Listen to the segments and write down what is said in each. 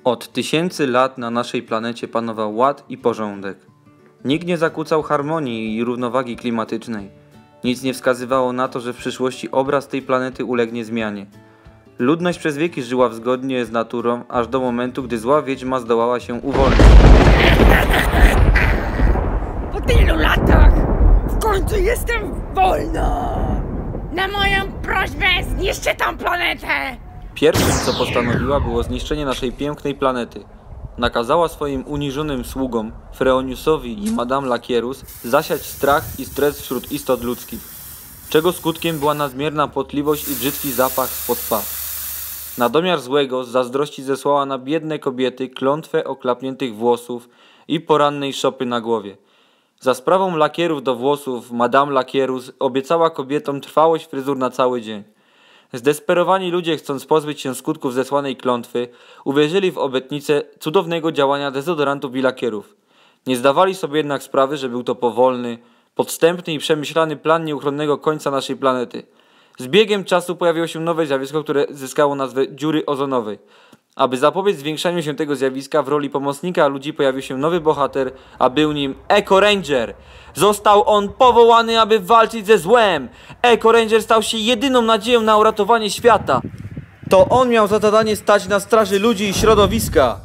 Od tysięcy lat na naszej planecie panował ład i porządek. Nikt nie zakłócał harmonii i równowagi klimatycznej. Nic nie wskazywało na to, że w przyszłości obraz tej planety ulegnie zmianie. Ludność przez wieki żyła zgodnie z naturą, aż do momentu, gdy zła wiedźma zdołała się uwolnić. Po tylu latach w końcu jestem wolna! Na moją prośbę zniszczę tą planetę! Pierwszym, co postanowiła, było zniszczenie naszej pięknej planety. Nakazała swoim uniżonym sługom, Freoniusowi i Madame Lakierus, zasiać strach i stres wśród istot ludzkich, czego skutkiem była nadmierna płotliwość i brzydki zapach spod pas. Na domiar złego z zazdrości zesłała na biedne kobiety klątwę oklapniętych włosów i porannej szopy na głowie. Za sprawą lakierów do włosów Madame Lakierus obiecała kobietom trwałość fryzur na cały dzień. Zdesperowani ludzie, chcąc pozbyć się skutków zesłanej klątwy, uwierzyli w obietnicę cudownego działania dezodorantów i lakierów. Nie zdawali sobie jednak sprawy, że był to powolny, podstępny i przemyślany plan nieuchronnego końca naszej planety. Z biegiem czasu pojawiło się nowe zjawisko, które zyskało nazwę dziury ozonowej. Aby zapobiec zwiększaniu się tego zjawiska, w roli pomocnika ludzi pojawił się nowy bohater, a był nim Eco Ranger. Został on powołany, aby walczyć ze złem. Eco Ranger stał się jedyną nadzieją na uratowanie świata. To on miał za zadanie stać na straży ludzi i środowiska.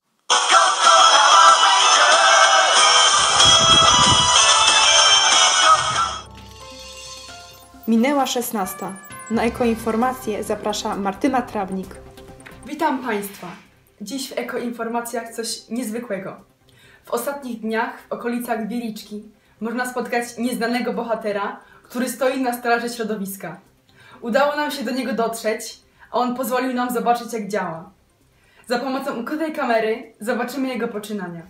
Minęła 16. Na Ekoinformacje zaprasza Martyna Trawnik. Witam Państwa. Dziś w Ekoinformacjach coś niezwykłego. W ostatnich dniach w okolicach Wieliczki można spotkać nieznanego bohatera, który stoi na straży środowiska. Udało nam się do niego dotrzeć, a on pozwolił nam zobaczyć, jak działa. Za pomocą ukrytej kamery zobaczymy jego poczynania.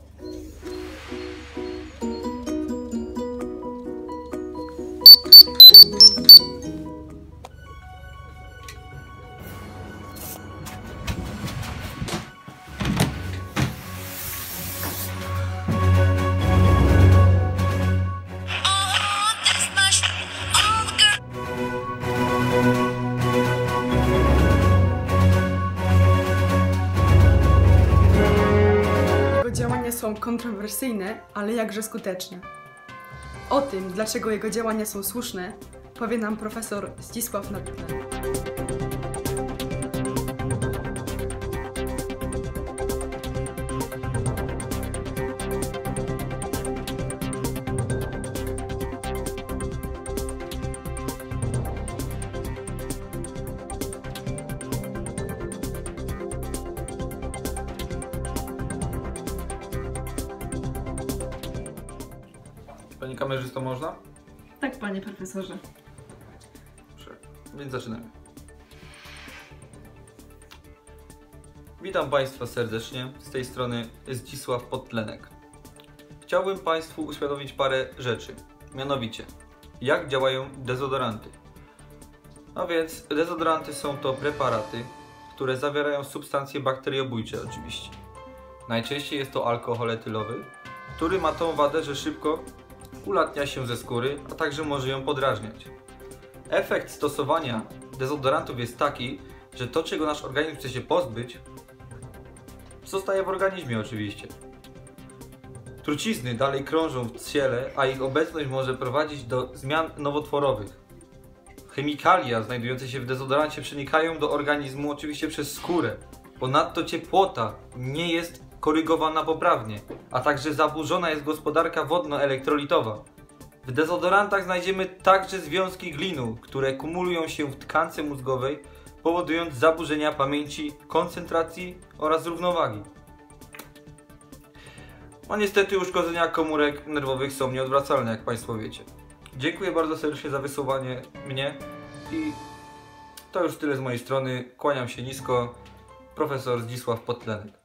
Jego działania są kontrowersyjne, ale jakże skuteczne. O tym, dlaczego jego działania są słuszne, powie nam profesor Zdzisław Nadler. Panie kamerzysto, można? Tak, panie profesorze. Więc zaczynamy. Witam Państwa serdecznie, z tej strony Zdzisław Podtlenek. Chciałbym Państwu uświadomić parę rzeczy, mianowicie jak działają dezodoranty. No więc dezodoranty są to preparaty, które zawierają substancje bakteriobójcze oczywiście. Najczęściej jest to alkohol etylowy, który ma tą wadę, że szybko ulatnia się ze skóry, a także może ją podrażniać. Efekt stosowania dezodorantów jest taki, że to, czego nasz organizm chce się pozbyć, zostaje w organizmie oczywiście. Trucizny dalej krążą w ciele, a ich obecność może prowadzić do zmian nowotworowych. Chemikalia znajdujące się w dezodorancie przenikają do organizmu oczywiście przez skórę. Ponadto ciepłota nie jest korygowana poprawnie, a także zaburzona jest gospodarka wodno-elektrolitowa. W dezodorantach znajdziemy także związki glinu, które kumulują się w tkance mózgowej, powodując zaburzenia pamięci, koncentracji oraz równowagi. No niestety uszkodzenia komórek nerwowych są nieodwracalne, jak Państwo wiecie. Dziękuję bardzo serdecznie za wysłuchanie mnie i to już tyle z mojej strony. Kłaniam się nisko. Profesor Zdzisław Podtlenek.